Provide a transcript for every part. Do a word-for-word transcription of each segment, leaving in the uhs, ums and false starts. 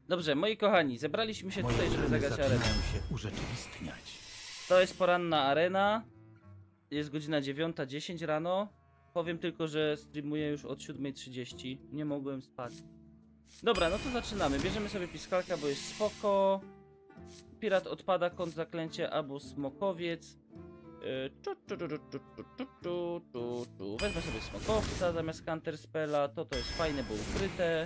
Dobrze, moi kochani, zebraliśmy się Moje tutaj, żeby plany zagrać arenę. zaczynają się urzeczywistniać. To jest poranna arena. Jest godzina dziewiąta dziesięć rano. Powiem tylko, że streamuję już od siódmej trzydzieści. Nie mogłem spać. Dobra, no to zaczynamy. Bierzemy sobie piskalka, bo jest spoko. Pirat odpada, kąt zaklęcie albo smokowiec. Yy, czu, czu, czu, czu, czu, czu, czu, czu, czu. Wezmę sobie smokowca zamiast counterspella. To to jest fajne, bo ukryte.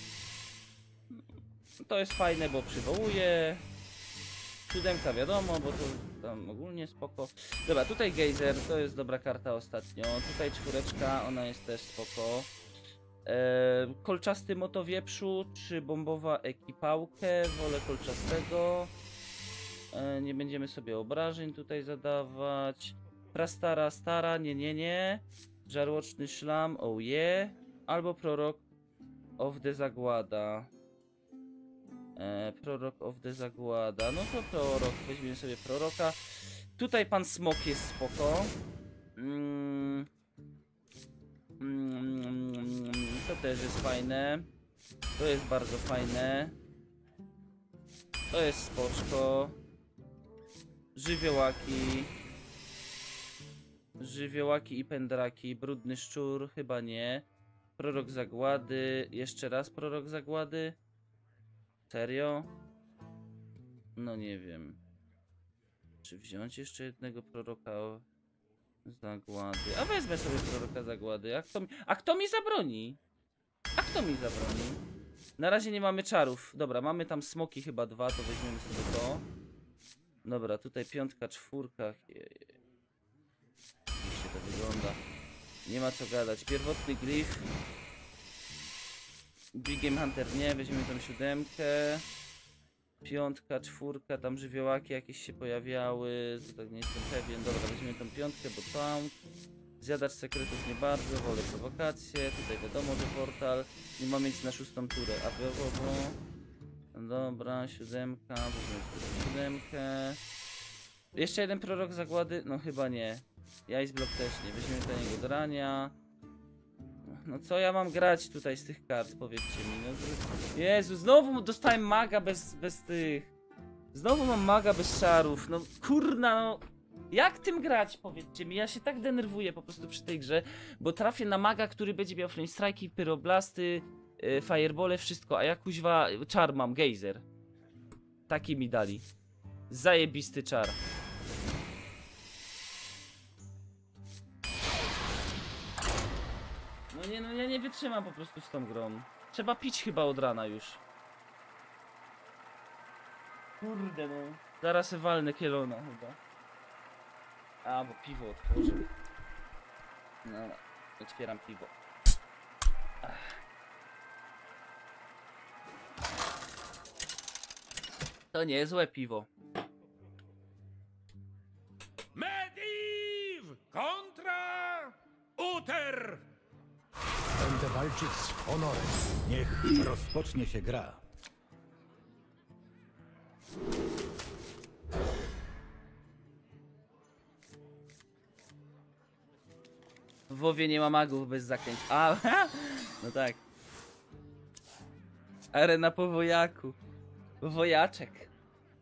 To jest fajne, bo przywołuje. Siódemka wiadomo, bo to tam ogólnie spoko. Dobra, tutaj gejzer, to jest dobra karta ostatnio. Tutaj czwóreczka, ona jest też spoko. Eee, kolczasty motowieprzu, czy bombowa ekipałkę, wolę kolczastego. Eee, nie będziemy sobie obrażeń tutaj zadawać. Prastara stara, nie, nie, nie. Żarłoczny szlam, oh yeah. Albo prorok of the Zagłada. E, prorok of the Zagłada. No to prorok. Weźmiemy sobie proroka. Tutaj pan smok jest spoko. Mm. Mm, to też jest fajne. To jest bardzo fajne. To jest spoczko. Żywiołaki. Żywiołaki i pędraki. Brudny szczur. Chyba nie. Prorok Zagłady. Jeszcze raz prorok Zagłady. Serio? No nie wiem. Czy wziąć jeszcze jednego proroka Zagłady? A wezmę sobie proroka Zagłady. A kto mi, a kto mi zabroni? A kto mi zabroni? Na razie nie mamy czarów. Dobra, mamy tam smoki chyba dwa, to weźmiemy sobie to. Dobra, tutaj piątka, czwórka. Jak to wygląda? Nie ma co gadać. Pierwotny glif. Big Game Hunter nie, weźmiemy tą siódemkę. Piątka, czwórka, tam żywiołaki jakieś się pojawiały. To tak nie jestem pewien. Dobra, weźmiemy tą piątkę, bo tam. Zjadacz sekretów nie bardzo, wolę prowokację. Tutaj wiadomo, że portal. Nie ma mieć na szóstą turę. A bo, bo. Dobra, siódemka, weźmiemy sobie siódemkę. Jeszcze jeden prorok Zagłady? No chyba nie. Ice Block też nie. Weźmiemy do niego drania. No co ja mam grać tutaj z tych kart, powiedzcie mi. No, Jezu, znowu dostałem maga bez, bez tych. Znowu mam maga bez czarów. No kurna, no. Jak tym grać, powiedzcie mi. Ja się tak denerwuję po prostu przy tej grze, bo trafię na maga, który będzie miał flame strike'i, pyroblasty, yy, firebole, wszystko, a ja kuźwa czar mam, gejzer. Taki mi dali. Zajebisty czar. No nie, no ja nie wytrzymam po prostu z tą grą. Trzeba pić chyba od rana już. Kurde no. Zaraz walnę kielona chyba. A, bo piwo otworzył. No, otwieram piwo. Ach. To nie jest złe piwo. Mediv kontra Uter! Będę walczyć z honorem. Niech rozpocznie się gra. W WoWie nie ma magów bez zaklęć. A, no tak. Arena po wojaku. Wojaczek.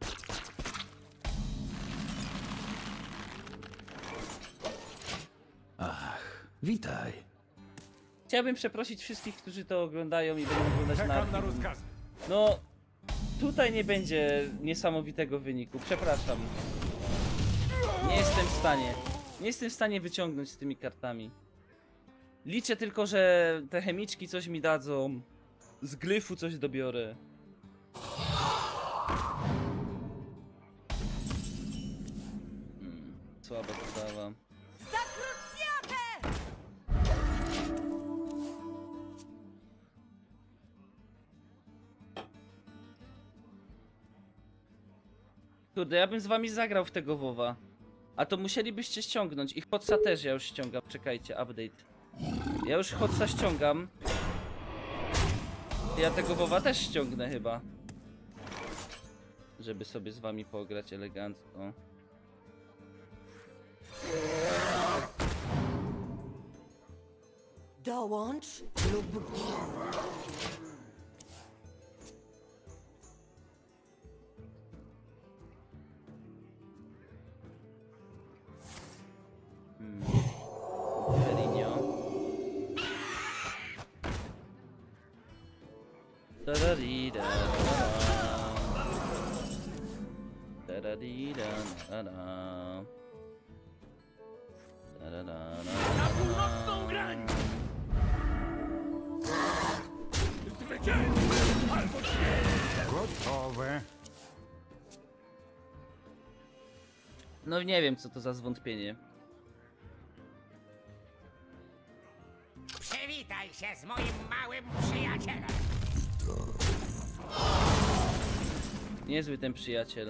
Ach, witaj. Chciałbym przeprosić wszystkich, którzy to oglądają i będą oglądać na Czekam na archiwum. rozkazy. No, tutaj nie będzie niesamowitego wyniku. Przepraszam. Nie jestem w stanie. Nie jestem w stanie wyciągnąć z tymi kartami. Liczę tylko, że te chemiczki coś mi dadzą. Z glyfu coś dobiorę. Hmm, słaba postawa. Kurde, ja bym z wami zagrał w tego WoWa. A to musielibyście ściągnąć. Ich Hotsa też ja już ściągam. Czekajcie, update. Ja już Hotsa ściągam. Ja tego WoWa też ściągnę chyba. Żeby sobie z wami pograć elegancko. Dołącz lub Tararira, tararira, tarara. Tarara. Na północną grań! Zwycięstwo albo śmierć! Gotowe. No nie wiem co to za zwątpienie. Przywitaj się z moim małym przyjacielem. Niezły ten przyjaciel.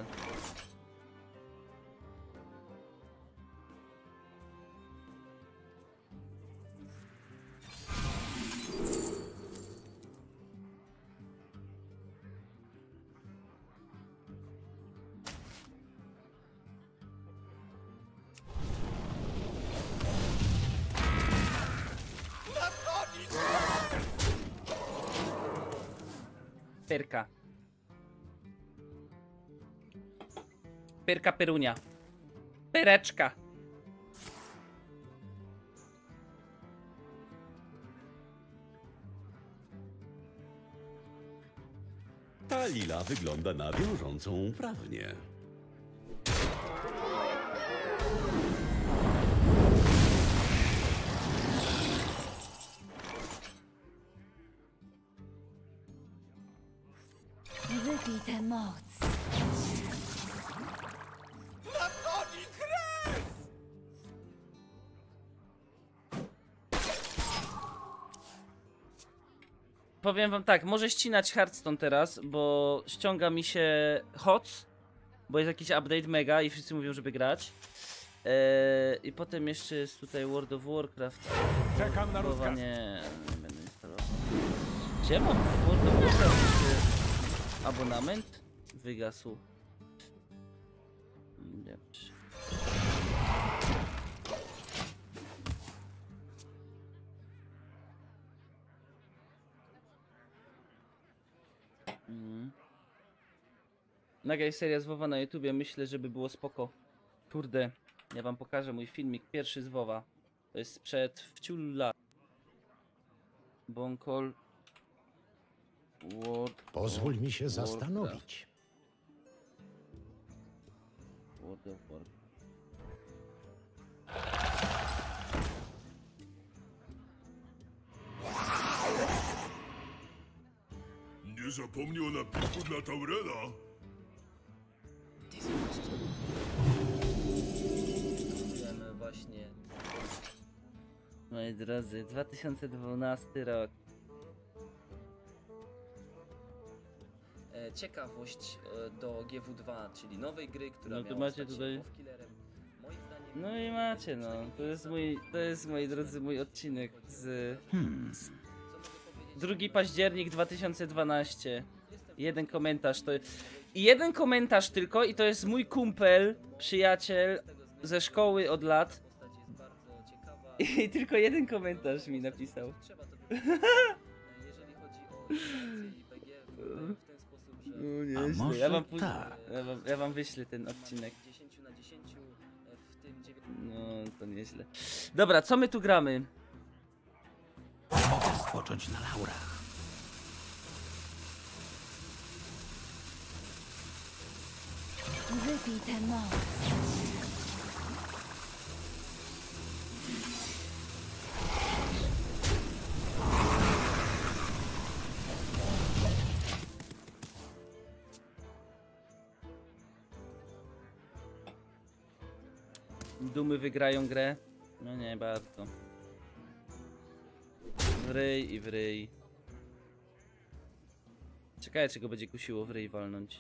Perka. Perka perunia. Pereczka. Ta lila wygląda na wiążącą prawnie. Wypij tę moc. Powiem wam tak, może ścinać Hearthstone teraz, bo ściąga mi się H O C, bo jest jakiś update mega i wszyscy mówią, żeby grać. Eee, I potem jeszcze jest tutaj World of Warcraft. Czekam na Chyba rozkaz. nie, nie będę instalował. Gdzie mam World of Warcraft? Czy abonament? Wygasł. Dobrze. Mm. Nagraj seria z WoWa na YouTubie, myślę, żeby było spoko. Kurde, ja wam pokażę mój filmik pierwszy z WoWa. To jest sprzed wciul lat. Bonkol World Pozwól mi się Warcraft. zastanowić. World of Warcraft. Nie zapomnij o napiku dla Taurela. Wiemy właśnie. Moi drodzy, dwa tysiące dwunasty rok. E, ciekawość e, do G W dwa, czyli nowej gry, która No to miała macie stać tutaj- się WoW killerem. Moim zdaniem No i macie no, to jest mój, to jest moi drodzy mój odcinek z... drugi październik dwa tysiące dwunasty. Jeden komentarz to... I jeden komentarz tylko i to jest mój kumpel, przyjaciel ze szkoły od lat. postać jest bardzo ciekawa. I tylko jeden komentarz mi napisał. Trzeba to wykorzystać. E, Jeżeli chodzi o animację i B G w, w ten sposób, że No nieźle. może Ja wam, póź- tak. ja, wam, ja wam wyślę ten odcinek. dziesięć na dziesięć, e, w tym dziewięć. No to nieźle. Dobra, co my tu gramy? Mogę spocząć na laurach. Wypij tę moc. Dumy wygrają grę? No nie bardzo. W ryj i w ryj. Ciekawe, czy go będzie kusiło w ryj walnąć.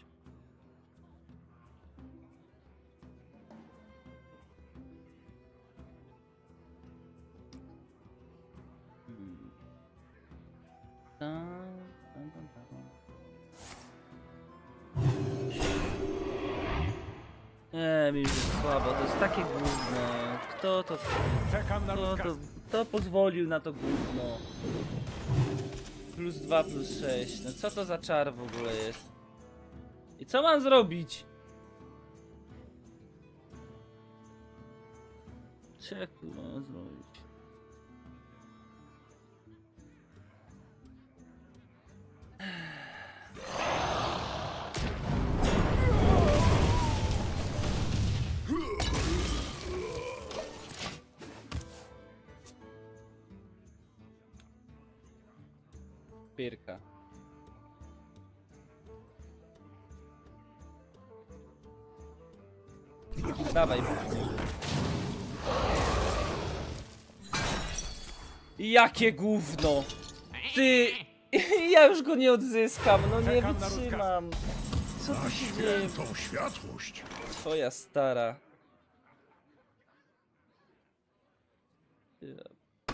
Hmm. Tam, tam, tam, tam. Nie, mi już jest słabo, to jest takie gówno. Kto to... Czekam na Kto rozkaz. to... Kto pozwolił na to gówno? Plus dwa, plus sześć. No co to za czar w ogóle jest? I co mam zrobić? Co ja tu mam zrobić? Pyrka. Dawaj. Jakie gówno! Ty! Ja już go nie odzyskam, no nie Czekam na wytrzymam. Co tu się dzieje? Tą światłość. Twoja stara. Ja.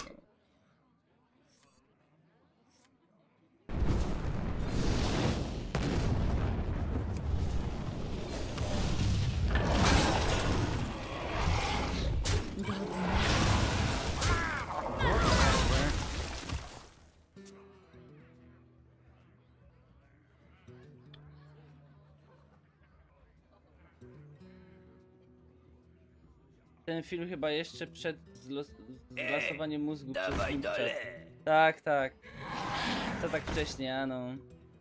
Ten film chyba jeszcze przed zlos zlasowaniem mózgu przez Snapchat. Tak, tak. To tak wcześnie, a no.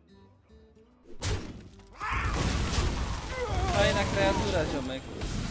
Fajna kreatura, ziomek.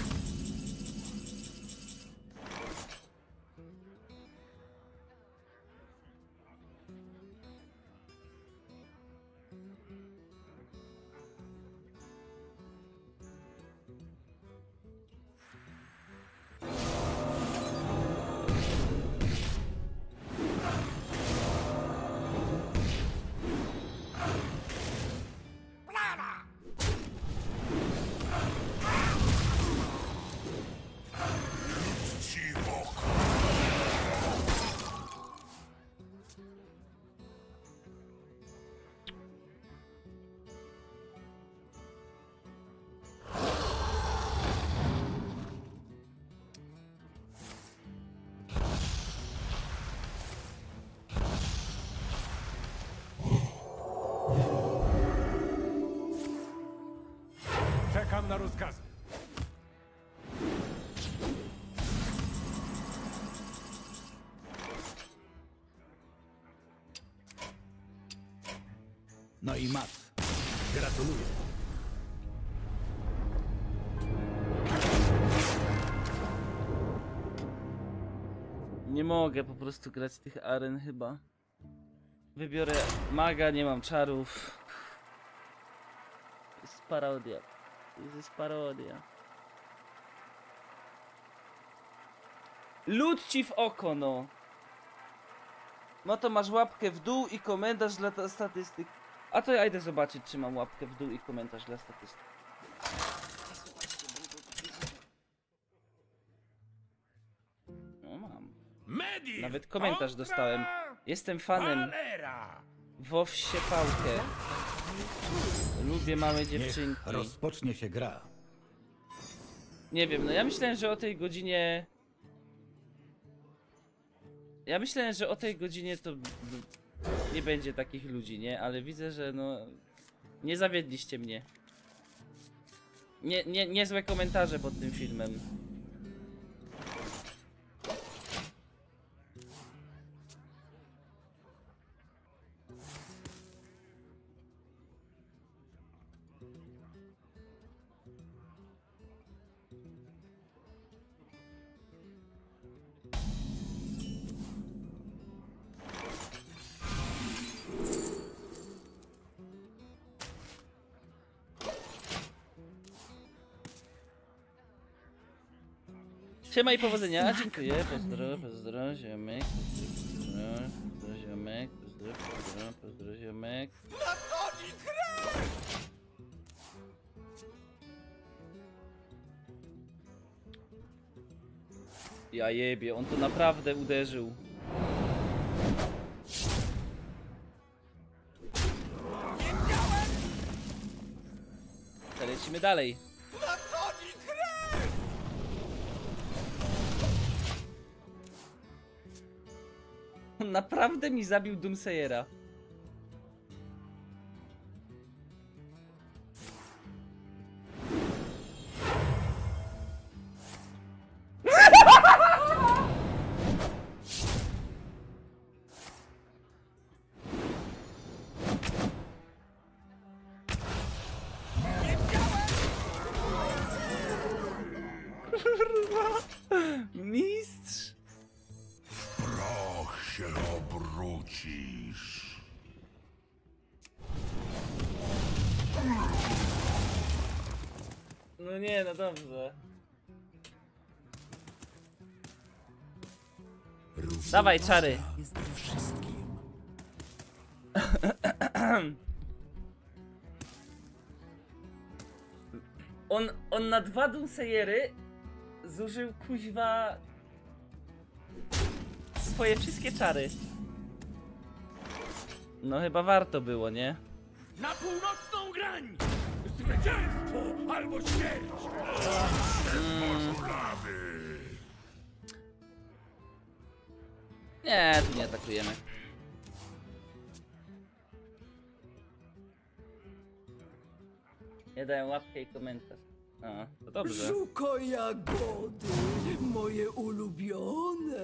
Czekam na rozkazy. No i mat. Gratuluję. Nie mogę po prostu grać tych aren chyba. Wybiorę maga, nie mam czarów. To jest parodia. To jest parodia. Lód ci w oko, no. No to masz łapkę w dół i komentarz dla ta- statystyk. A to ja idę zobaczyć, czy mam łapkę w dół i komentarz dla statystyk. No mam. Medi! Nawet komentarz dostałem. Jestem fanem. WoW Siepałkę. Lubię małe dziewczynki. Rozpocznie się gra. Nie wiem, no ja myślałem, że o tej godzinie... Ja myślałem, że o tej godzinie to nie będzie takich ludzi, nie? Ale widzę, że no... Nie zawiedliście mnie. Nie, nie, niezłe komentarze pod tym filmem. Siema i powodzenia, dziękuję, pozdro, pozdro, ziomek, pozdro, pozdro, ziomek, pozdro, pozdro, pozdro, ziomek. Ja jebie, on to naprawdę uderzył. To lecimy dalej. On naprawdę mi zabił Doomsayera. No nie, no dobrze. Dawaj, czary. Jest we wszystkim. On, on na dwa Doomsayery zużył kuźwa swoje wszystkie czary. No chyba warto było, nie? Na północną grań! Zwycięstwo albo śmierć! Nie, tu nie atakujemy. Nie dają łapkę i komentarz. A, to dobrze. Żuko jagody, moje ulubione.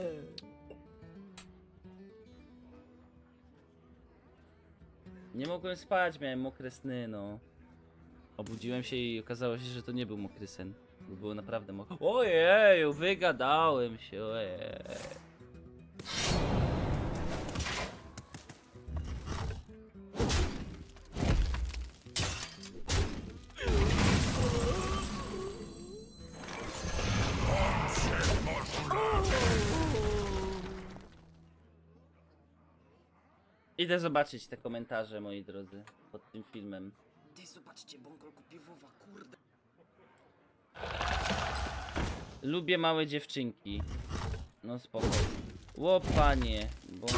Nie mogłem spać, miałem mokre sny, no. Obudziłem się i okazało się, że to nie był mokry sen. Bo było naprawdę mokre. Ojeju, wygadałem się, ojej. Idę zobaczyć te komentarze, moi drodzy, pod tym filmem. Ty zobaczcie, Bongol kupi WoWa, kurde. Lubię małe dziewczynki. No spoko. Ło panie, bo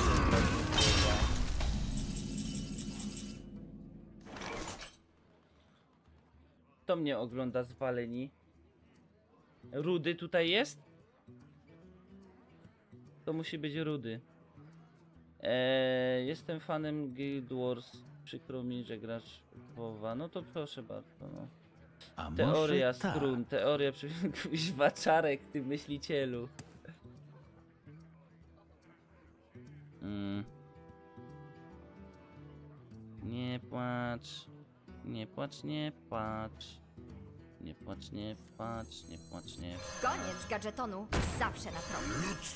kto mnie ogląda zwaleni? Rudy tutaj jest? To musi być Rudy. Eee, jestem fanem Guild Wars. Przykro mi, że grasz w WoWa. No to proszę bardzo, no. A Teoria może tak. strun, teoria kuźwa czarek, ty myślicielu. Mm. Nie płacz. Nie płacz, nie płacz. Nie płacz, nie płacz, nie płacz, nie płacz. Koniec gadżetonu, zawsze na progu.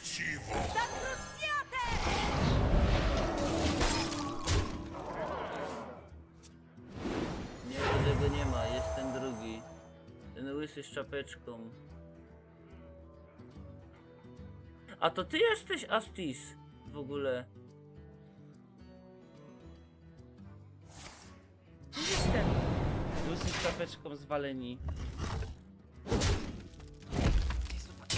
Nie, tego nie ma, jest ten drugi. Ten łysy z czapeczką. A to ty jesteś Astis w ogóle. Gdzie jest ten łysy z czapeczką zwaleni? Ty zobaczcie,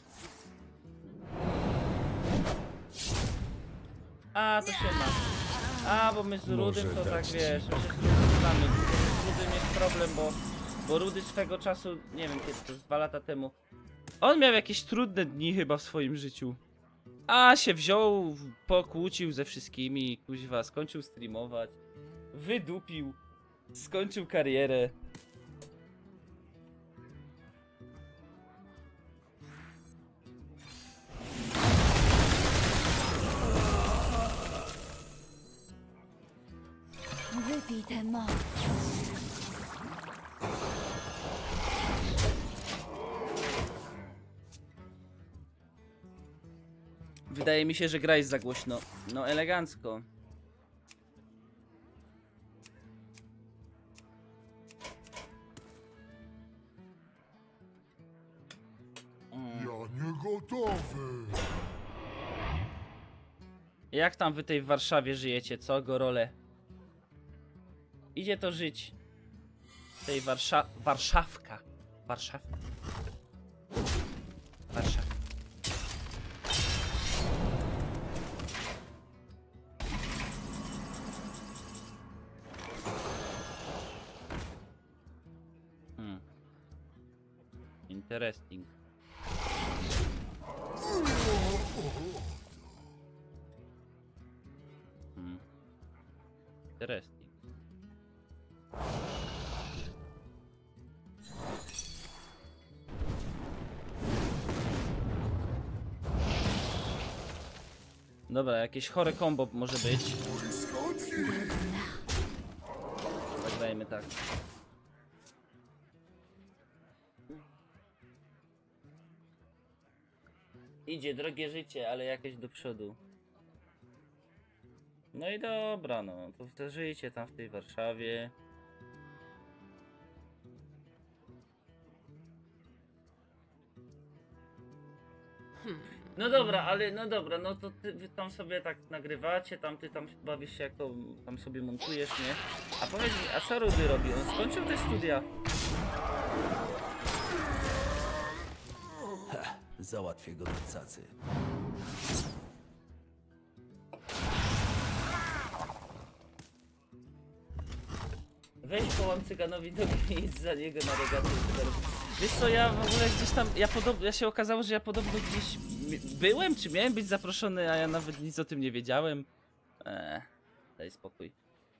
A, to się ma. A, bo my z Rudym Może to tak dać ci wiesz, my się z Rudym znamy. Z Rudym jest problem, bo, bo Rudy swego czasu, nie wiem kiedy to, z dwa lata temu. On miał jakieś trudne dni chyba w swoim życiu. A się wziął, pokłócił ze wszystkimi, kuźwa, skończył streamować. Wydupił. Skończył karierę. Wypij tę moc. Wydaje mi się, że gra jest za głośno. No elegancko. Ja nie gotowy! Jak tam wy tej w Warszawie żyjecie, co, Gorole? Idzie to żyć. Tej Warsza... Warszawka. Warszaw... Warszaw... Hmm. Interesting. Hmm. Interesting. Dobra, jakieś chore combo może być. Zagrajmy tak. Idzie drogie życie, ale jakieś do przodu. No i dobra, no to te żyjcie tam w tej Warszawie. No dobra, ale no dobra, no to ty, wy tam sobie tak nagrywacie, tam ty tam bawisz się, jak to tam sobie montujesz, nie? A powiedz mi, a co Rudy robi? On skończył te studia. Załatwię go do cacy. Weź połam cyganowi do i za niego na regaty. Wiesz co, ja w ogóle gdzieś tam, ja podobno, ja się okazało, że ja podobno gdzieś mi- byłem, czy miałem być zaproszony, a ja nawet nic o tym nie wiedziałem. Eee, daj spokój.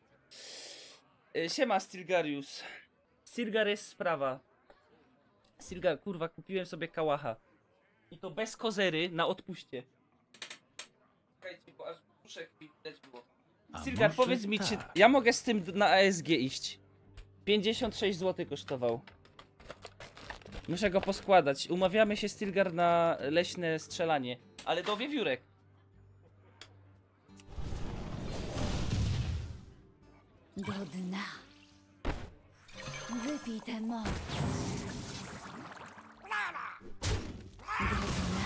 E, siema Stilgarius. Stilgar jest sprawa. Stilgar, kurwa, kupiłem sobie kałacha. I to bez kozery na odpuście. Czekajcie, bo aż puszek mi widać było. A Stilgar, może powiedz mi, czy tak? ja mogę z tym na A S G iść? pięćdziesiąt sześć złotych kosztował. Muszę go poskładać. Umawiamy się, Stilgar, na leśne strzelanie. Ale do wiewiórek. Do dna. Wypij tę moc. Do dna.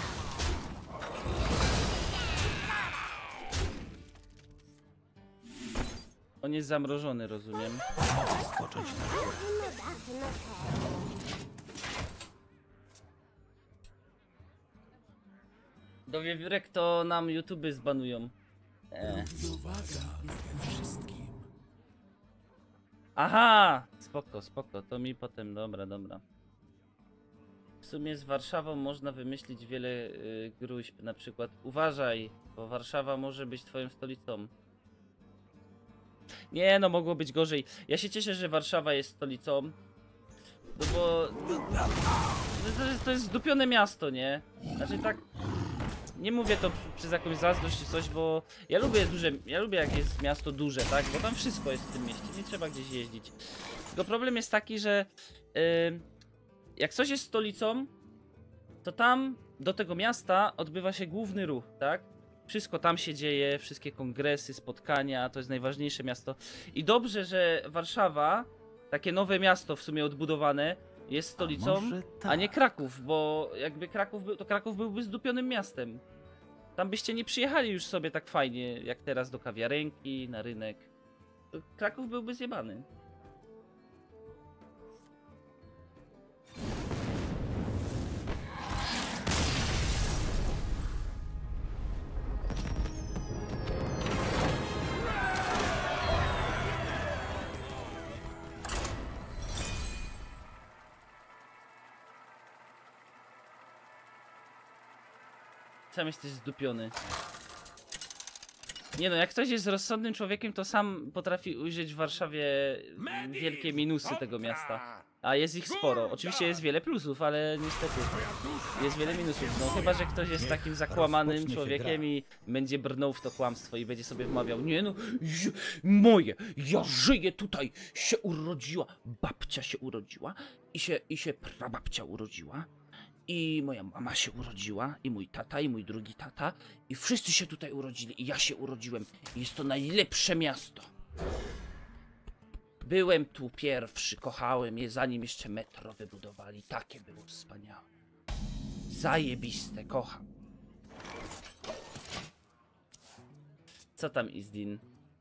On jest zamrożony, rozumiem. Spocząć na Do wiewiórek to nam YouTube zbanują. Eee. wszystkim. Aha! Spoko, spoko, to mi potem, dobra, dobra. W sumie z Warszawą można wymyślić wiele y, gruźb, na przykład uważaj, bo Warszawa może być twoją stolicą. Nie no, mogło być gorzej. Ja się cieszę, że Warszawa jest stolicą. No bo... No, to, jest, to jest zdupione miasto, nie? Znaczy tak... Nie mówię to przez jakąś zazdrość czy coś, bo ja lubię duże, ja lubię jak jest miasto duże, tak? Bo tam wszystko jest w tym mieście, nie trzeba gdzieś jeździć. Tylko problem jest taki, że yy, jak coś jest stolicą, to tam do tego miasta odbywa się główny ruch, tak? Wszystko tam się dzieje, wszystkie kongresy, spotkania, to jest najważniejsze miasto. I dobrze, że Warszawa, takie nowe miasto w sumie odbudowane, jest stolicą, może tak. a nie Kraków, bo jakby Kraków był, to Kraków byłby zdupionym miastem. Tam byście nie przyjechali już sobie tak fajnie, jak teraz do kawiarenki, na rynek. To Kraków byłby zjebany. Sam jesteś zdupiony. Nie no, jak ktoś jest rozsądnym człowiekiem, to sam potrafi ujrzeć w Warszawie wielkie minusy tego miasta. A jest ich sporo. Oczywiście jest wiele plusów, ale niestety jest wiele minusów. No chyba, że ktoś jest takim zakłamanym Rozpocznie się człowiekiem gra. i będzie brnął w to kłamstwo i będzie sobie wmawiał: nie no, j- moje, ja żyję tutaj, się urodziła, babcia się urodziła i się, i się prababcia urodziła. I moja mama się urodziła, i mój tata, i mój drugi tata, i wszyscy się tutaj urodzili, i ja się urodziłem. I jest to najlepsze miasto. Byłem tu pierwszy, kochałem je, zanim jeszcze metro wybudowali. Takie było wspaniałe. Zajebiste, kocham. Co tam, Izdin?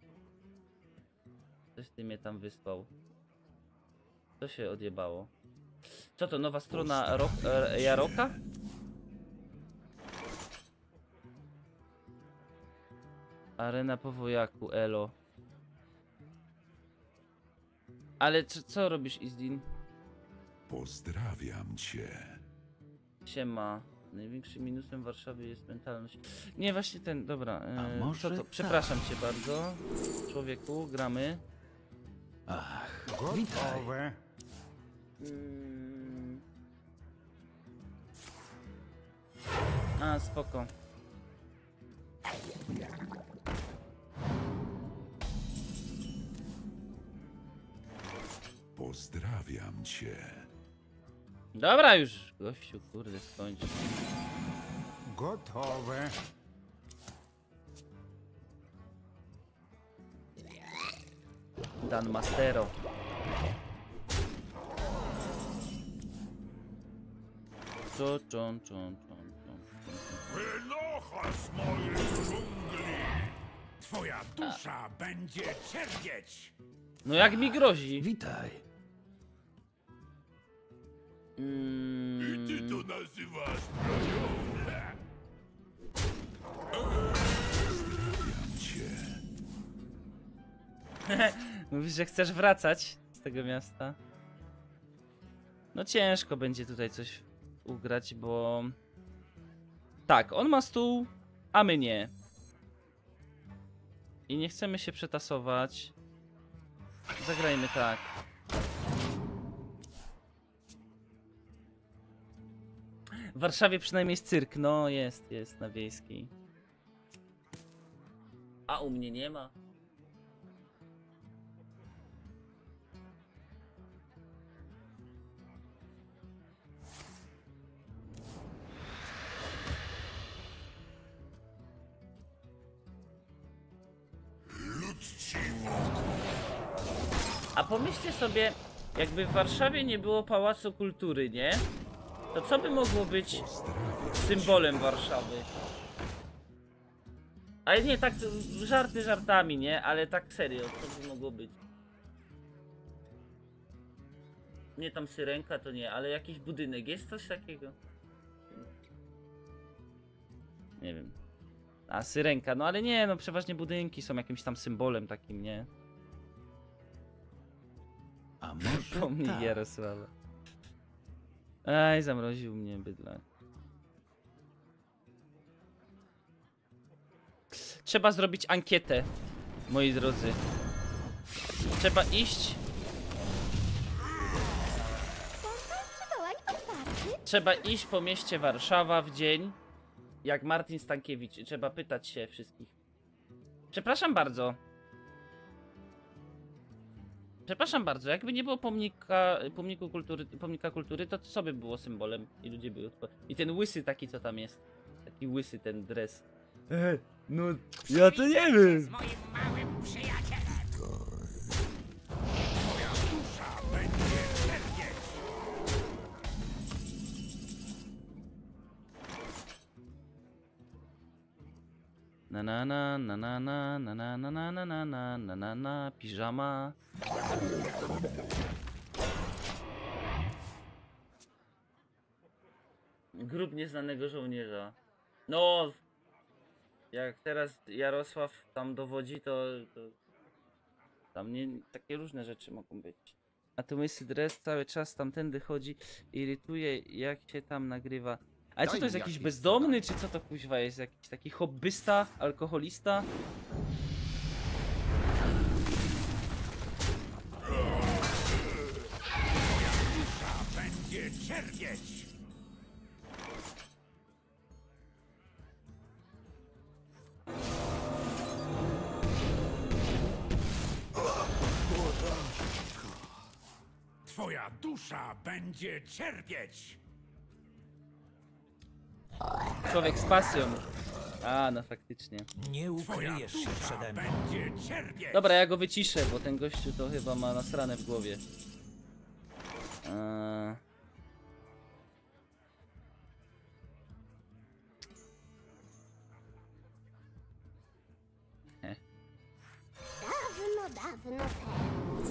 Coś ty mnie tam wysłał. Co się odjebało? Co to, nowa strona Ro e, Jaroka? Arena po wojaku, elo. Ale co, co robisz, Izdin? Pozdrawiam cię. Siema. Największym minusem Warszawy jest mentalność. Nie, właśnie ten, dobra. A E, może co to? tak. Przepraszam cię bardzo. Człowieku, gramy. Ach, witaj. Mm. A, spoko. Pozdrawiam cię. Dobra już, gościu, kurde, skończ. Gotowe. Dan Mastero. Co, czon, czon, czon, czon, czon, czon. Has mojej dżungli! Twoja dusza będzie cierpieć! No jak mi grozi? Witaj. I ty Mm, to nazywasz bronią? mówisz, że chcesz wracać z tego miasta? No ciężko będzie tutaj coś ugrać, bo... Tak, on ma stół, a my nie. I nie chcemy się przetasować. Zagrajmy tak. W Warszawie przynajmniej jest cyrk. No jest, jest na Wiejskiej. A u mnie nie ma. A pomyślcie sobie, jakby w Warszawie nie było Pałacu Kultury, nie? To co by mogło być symbolem Warszawy? Ale nie, tak żarty żartami, nie? Ale tak serio, co by mogło być? Nie tam syrenka, to nie, ale jakiś budynek, jest coś takiego? Nie wiem. A syrenka, no ale nie, no przeważnie budynki są jakimś tam symbolem takim, nie? A może Pomnij tak. Jarosława. Aj, zamroził mnie bydlak. Trzeba zrobić ankietę, moi drodzy. Trzeba iść. Trzeba iść po mieście Warszawa w dzień, jak Martin Stankiewicz. I trzeba pytać się wszystkich. Przepraszam bardzo. Przepraszam bardzo, jakby nie było pomnika, pomniku kultury, pomnika kultury, to co by było symbolem? I ludzie by odpo... I ten łysy taki, co tam jest. Taki łysy ten dres. E, no, ja to nie wiem. Z moim małym przyjacielem! Twoja dusza będzie cierpieć! Na na na na na na na na na na na na na na na na piżama. Grób nieznanego żołnierza. No, jak teraz Jarosław tam dowodzi, to, to tam nie, takie różne rzeczy mogą być. A tu łysy dres cały czas tamtędy chodzi, irytuje, jak się tam nagrywa. Ale co to jest, jakiś bezdomny, czy co to kuźwa jest? Jakiś taki hobbysta, alkoholista? Będzie cierpieć! Twoja dusza będzie cierpieć! Człowiek z pasją. A, no faktycznie. Nie Twoja ukryjesz się dusza przede mną. będzie cierpieć! Dobra, ja go wyciszę, bo ten gościu to chyba ma nasrane w głowie. Eee... Heh. Dawno, dawno temu.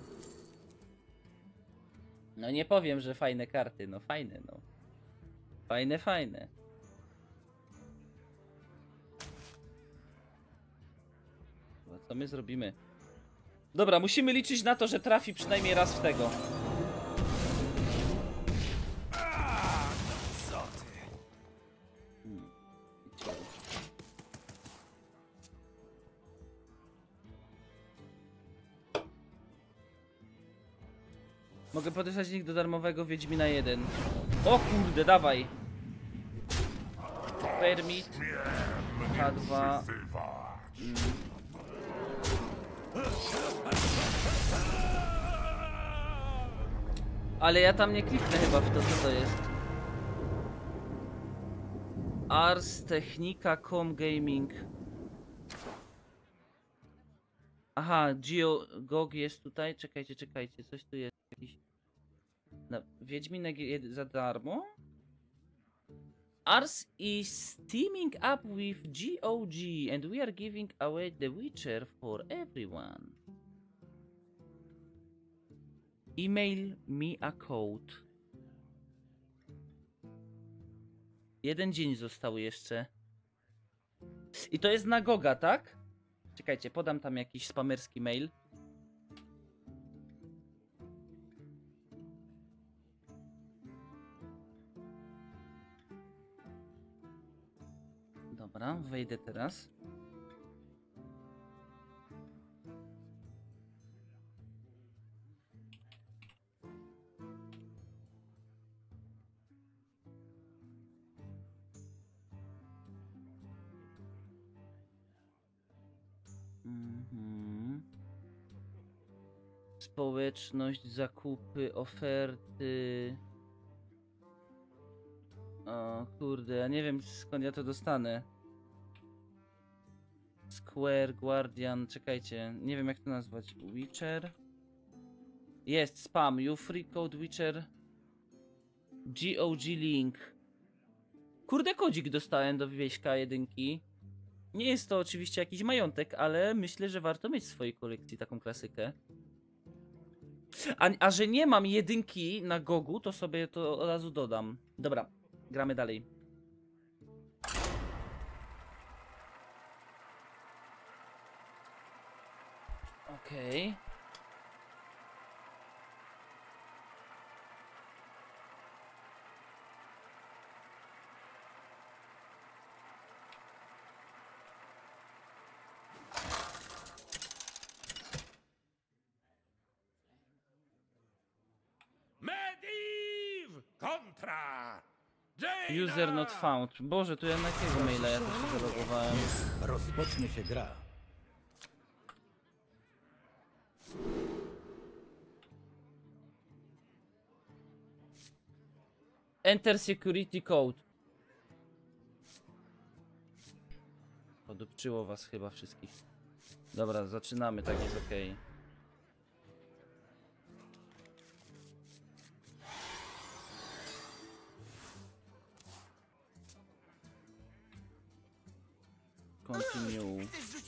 No nie powiem, że fajne karty, no fajne, no. Fajne, fajne. No, co my zrobimy? Dobra, musimy liczyć na to, że trafi przynajmniej raz w tego. Co ty? Hmm. Idźcie. Mogę podesłać link do darmowego Wiedźmina jeden. O kurde, dawaj! Permit H dwa. Mm. Ale ja tam nie kliknę chyba w to, co to jest. Ars Technica Com Gaming. Aha, Geo G O G jest tutaj. Czekajcie, czekajcie, coś tu jest. Jakiś... No, Wiedźminek jed- za darmo? Ars is teaming up with G O G and we are giving away The Witcher for everyone. Email me a code. Jeden dzień został jeszcze. I to jest na Goga, tak? Czekajcie, podam tam jakiś spamerski mail. Dobra, wejdę teraz. Mhm. Społeczność, zakupy, oferty. O kurde, ja nie wiem skąd ja to dostanę. Square, Guardian, czekajcie, nie wiem jak to nazwać. Witcher. Jest, spam, you free code Witcher. G O G link. Kurde, kodzik dostałem do wieśka jedynki. Nie jest to oczywiście jakiś majątek, ale myślę, że warto mieć w swojej kolekcji taką klasykę. A, a że nie mam jedynki na Gogu, to sobie to od razu dodam. Dobra, gramy dalej. Okej. Okay. Mediv kontra Jaina! User not found. Boże, to ja na jakiego maila ja to się zalogowałem? Rozpocznie się gra. Enter security code. Podupczyło was chyba wszystkich. Dobra, zaczynamy, tak jest okej. Continue.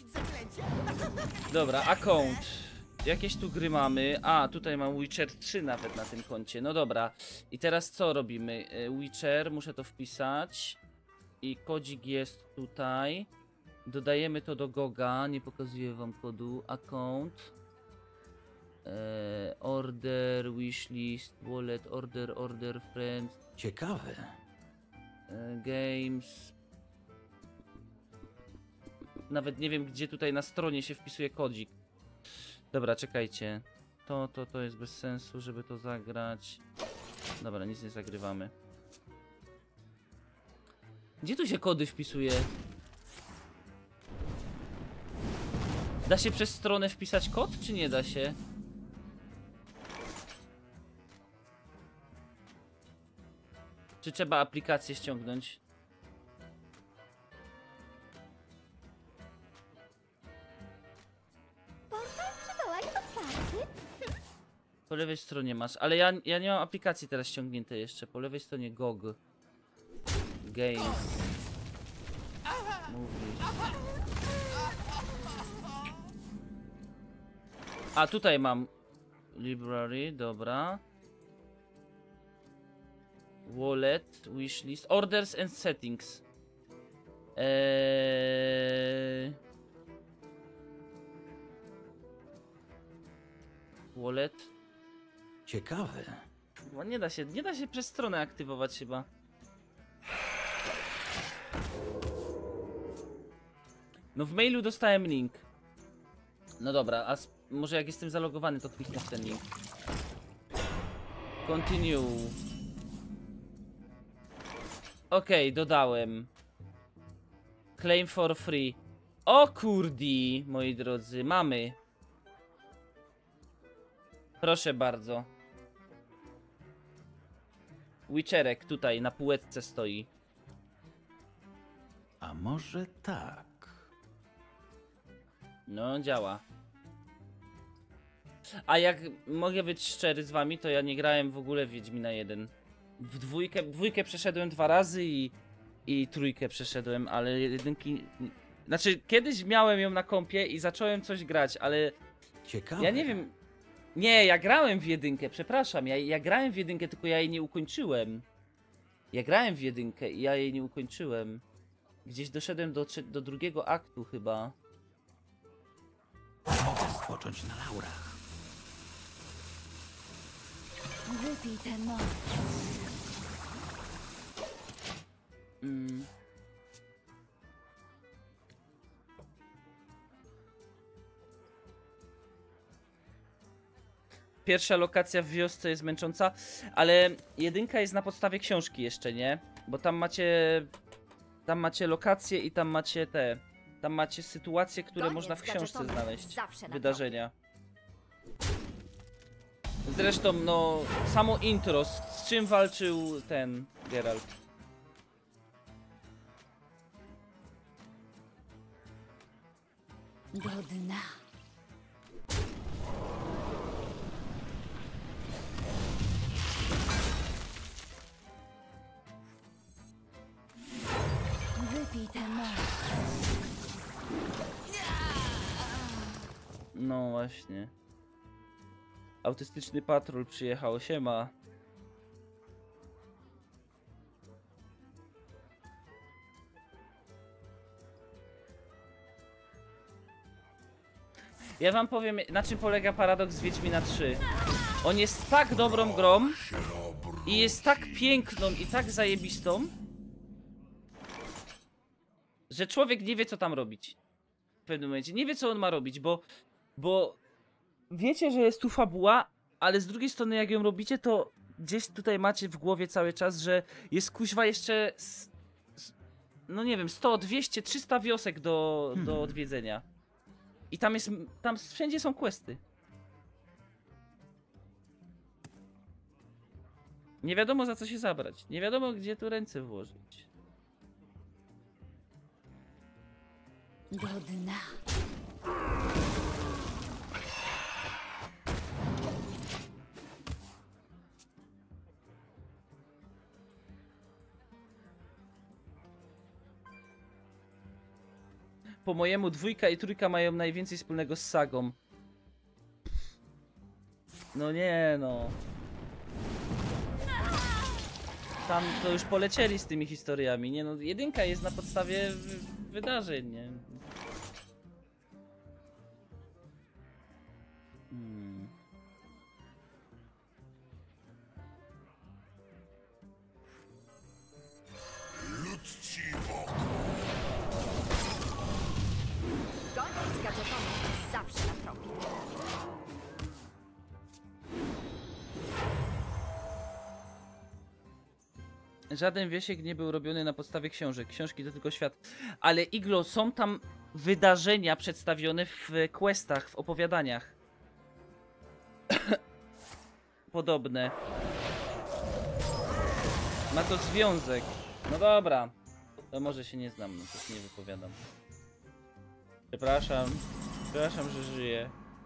Dobra, account. Jakieś tu gry mamy. A, tutaj mam Witcher trzy nawet na tym koncie. No dobra. I teraz co robimy? Witcher, muszę to wpisać. I kodzik jest tutaj. Dodajemy to do Goga. Nie pokazuję wam kodu. Account. E, order, wishlist, wallet, order, order, friends. Ciekawe. E, games. Nawet nie wiem, gdzie tutaj na stronie się wpisuje kodzik. Dobra, czekajcie. To, to, to jest bez sensu, żeby to zagrać. Dobra, nic nie zagrywamy. Gdzie tu się kody wpisuje? Da się przez stronę wpisać kod, czy nie da się? Czy trzeba aplikację ściągnąć? Przywołaj otwarty. Po lewej stronie masz, ale ja, ja nie mam aplikacji teraz ściągniętej jeszcze. Po lewej stronie G O G. Games. Movies. A tutaj mam library, dobra. Wallet, wishlist, orders and settings. Eee... Wallet. Ciekawe. Bo nie da się, nie da się przez stronę aktywować chyba. No w mailu dostałem link. No dobra, a może jak jestem zalogowany, to kliknę w ten link. Continue. Okej, okay, dodałem. Claim for free. O kurdi, moi drodzy, mamy. Proszę bardzo. Witcherek tutaj na półeczce stoi. A może tak? No, działa. A jak mogę być szczery z wami, to ja nie grałem w ogóle w Wiedźmina jeden. W dwójkę, dwójkę przeszedłem dwa razy i i trójkę przeszedłem, ale jedynki... Znaczy, kiedyś miałem ją na kompie i zacząłem coś grać, ale Ciekawe. ja nie wiem... Nie, ja grałem w jedynkę, przepraszam, ja, ja grałem w jedynkę, tylko ja jej nie ukończyłem. Ja grałem w jedynkę i ja jej nie ukończyłem. Gdzieś doszedłem do, trze- do drugiego aktu chyba. Mogę spocząć na laurach. Wypij tę moc. Mm. Pierwsza lokacja w wiosce jest męcząca, ale jedynka jest na podstawie książki jeszcze, nie? Bo tam macie... Tam macie lokacje i tam macie te... Tam macie sytuacje, które Koniec można w książce gadżetowy. znaleźć. Zawsze na Wydarzenia. Zresztą, no... Samo intro, z, z czym walczył ten Geralt. Do dna. Wypij tę moc. No właśnie. Autystyczny patrol przyjechał, siema. Ja wam powiem, na czym polega paradoks Wiedźmina trzy. On jest tak dobrą grą i jest tak piękną i tak zajebistą, że człowiek nie wie, co tam robić. W pewnym momencie. Nie wie, co on ma robić, bo... Bo... Wiecie, że jest tu fabuła, ale z drugiej strony, jak ją robicie, to gdzieś tutaj macie w głowie cały czas, że jest kuźwa jeszcze... s- s- No nie wiem, sto, dwieście, trzysta wiosek do, do odwiedzenia. I tam jest... Tam wszędzie są questy. Nie wiadomo, za co się zabrać. Nie wiadomo, gdzie tu ręce włożyć. Do dna. Po mojemu dwójka i trójka mają najwięcej wspólnego z sagą. No nie no. Tam to już polecieli z tymi historiami, nie no. Jedynka jest na podstawie wy wydarzeń, nie? Hmm. Koniec gadżetowy. Zawsze na tropie. Żaden wiesiek nie był robiony na podstawie książek. Książki to tylko świat. Ale Iglo, są tam wydarzenia przedstawione w questach, w opowiadaniach. Podobne. Ma to związek. No dobra. To może się nie znam, no to się nie wypowiadam. Przepraszam. Przepraszam, że żyję.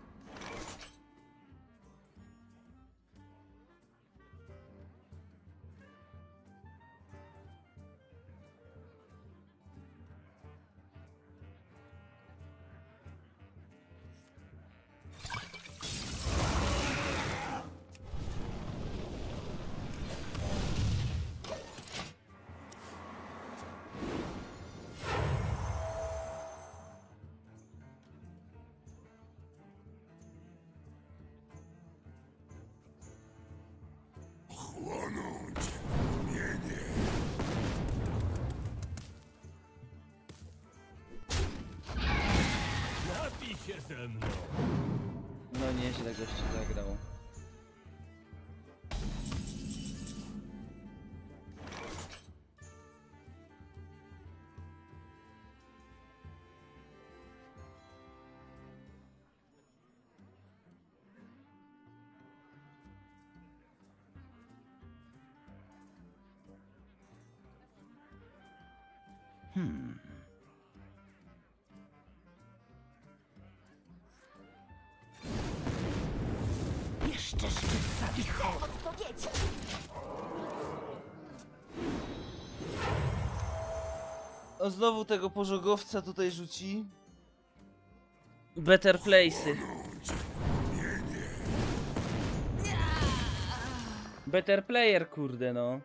Chłonąć płomienie. Napij się ze mną. No nieźle gościu zagrał. Hmm. Jeszcze szczyt i Chcę odpowiedzi. O, znowu tego pożogowca tutaj rzuci. Better place'y. Better player, kurde no.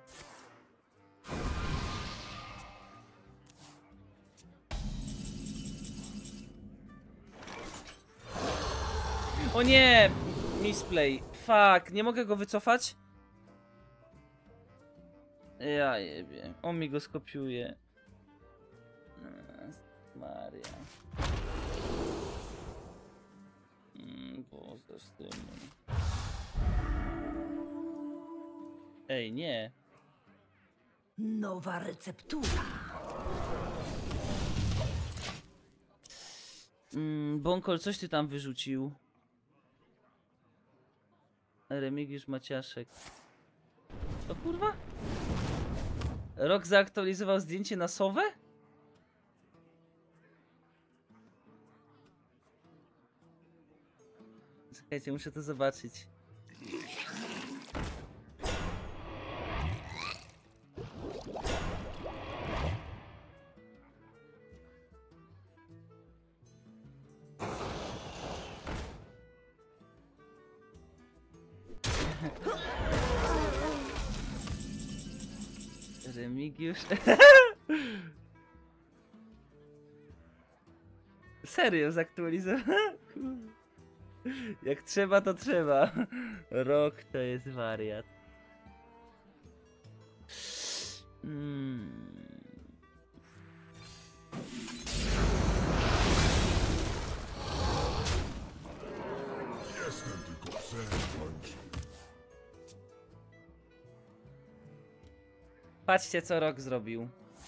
O nie! Misplay. Fuck, nie mogę go wycofać? Ja jebie. On mi go skopiuje. Maria. Mm, Boże, z tym. Ej, nie. Nowa receptura. Mm, Bąkol, coś ty tam wyrzucił. Remigiusz Maciaszek. To kurwa? Rok zaaktualizował zdjęcie na Sowę? Czekajcie, muszę to zobaczyć. Remigiusz. Serio, zaktualizowałem. Jak trzeba, to trzeba. Rok to jest wariat. Mm. Jestem tylko psem kończy. Patrzcie, co Rok zrobił.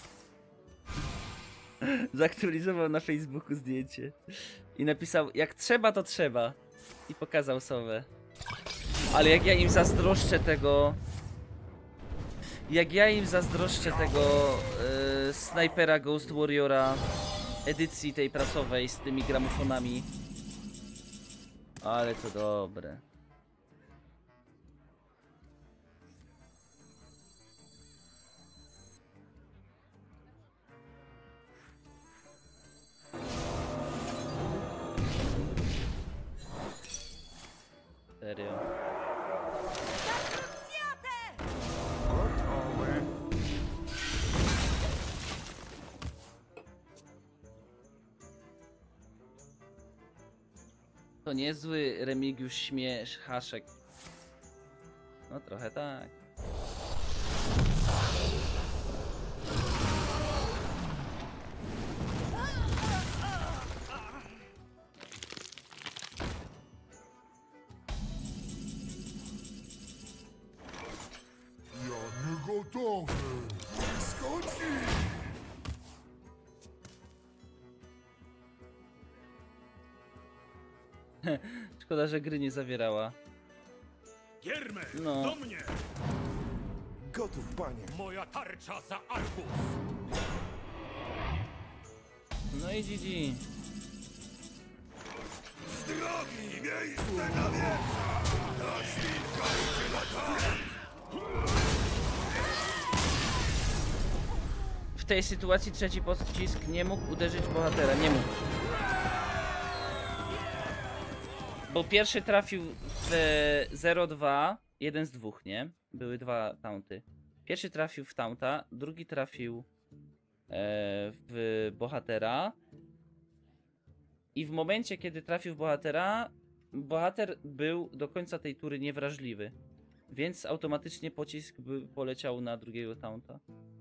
Zaktualizował na Facebooku zdjęcie. I napisał, jak trzeba, to trzeba. I pokazał Sowę. Ale jak ja im zazdroszczę tego... Jak ja im zazdroszczę tego yy, snajpera Ghost Warriora edycji tej prasowej z tymi gramofonami. Ale to dobre. Serio. To niezły Remigiusz Śmiesz Haszek. No trochę tak. Ja nie gotowy. Skończy. Szkoda, że gry nie zawierała. Gierme, No. do mnie! Gotów, panie. Moja tarcza za Arkus! No i G G. Drogi miejsce na wietrza. Ta świnka idzie lata. W tej sytuacji trzeci pocisk nie mógł uderzyć w bohatera. Nie mógł. Bo pierwszy trafił w zero dwa, jeden z dwóch, nie? Były dwa taunty. Pierwszy trafił w taunta, drugi trafił e, w bohatera. I w momencie, kiedy trafił w bohatera, bohater był do końca tej tury niewrażliwy. Więc automatycznie pocisk by poleciał na drugiego taunta.